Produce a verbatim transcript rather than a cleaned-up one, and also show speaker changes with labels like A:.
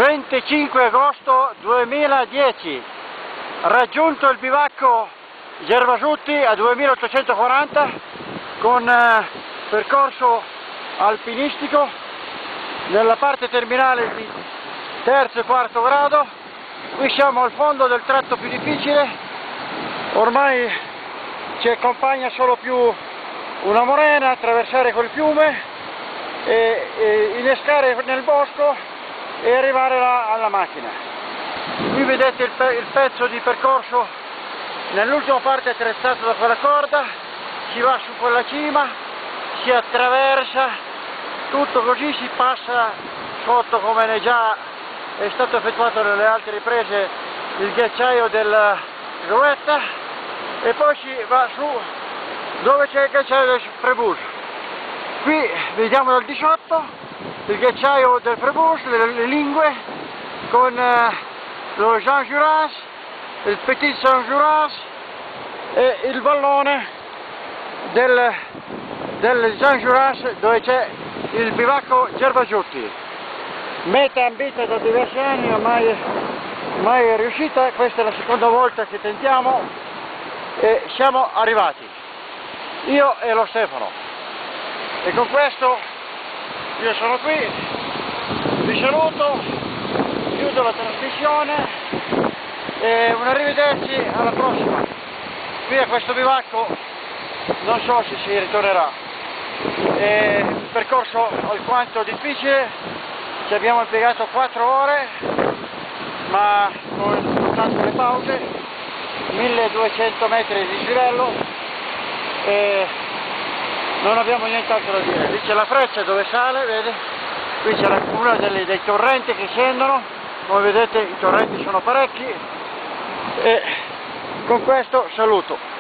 A: venticinque agosto duemiladieci, raggiunto il bivacco Gervasutti a duemilaottocentoquaranta con eh, percorso alpinistico nella parte terminale di terzo e quarto grado. Qui siamo al fondo del tratto più difficile, ormai ci accompagna solo più una morena, attraversare quel fiume e, e innescare nel bosco e arrivare là alla macchina. Qui vedete il, pe il pezzo di percorso nell'ultima parte attrezzato da quella corda, si va su quella cima, si attraversa, tutto così, si passa sotto, come ne già è stato effettuato nelle altre riprese, il ghiacciaio della Gruetta, e poi si va su dove c'è il ghiacciaio del Frébus. Qui vediamo dal di sotto il ghiacciaio del Frébus, le, le lingue con eh, lo Jean Jaurès, il Petit Saint Jaurès e il vallone del, del Jean Jaurès, dove c'è il bivacco Gervasutti. Meta ambita da diversi anni, ormai mai è riuscita, questa è la seconda volta che tentiamo e siamo arrivati, io e lo Stefano, e con questo io sono qui, vi saluto, chiudo la trasmissione e un arrivederci alla prossima. Qui a questo bivacco non so se si ritornerà, è un percorso alquanto difficile, ci abbiamo impiegato quattro ore, ma con tante le pause, milleduecento metri di dislivello e non abbiamo nient'altro da dire. Lì c'è la freccia dove sale, vede? Qui c'è uno dei, dei torrenti che scendono, come vedete i torrenti sono parecchi, e con questo saluto.